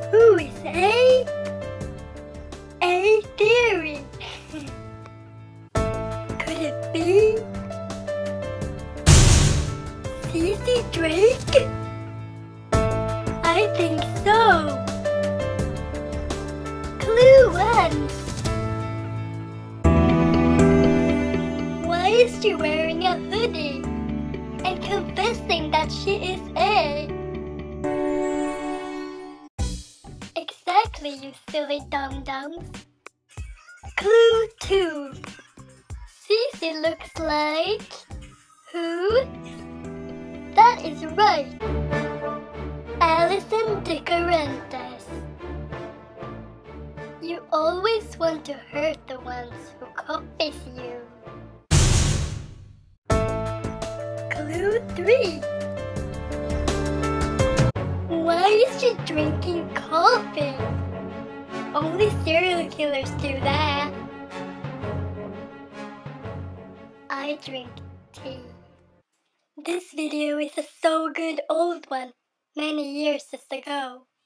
Who is A? A theory. Could it be C.C. Drake? I think so. Clue 1. Why is she wearing a hoodie and confessing that she is A? Exactly, you silly dum-dums. Clue 2. Cece looks like... who? That is right. Alison DeCarentas. You always want to hurt the ones who copies you. Clue 3. Why is she drinking coffee? Only serial killers do that. I drink tea. This video is a so good old one, many years ago.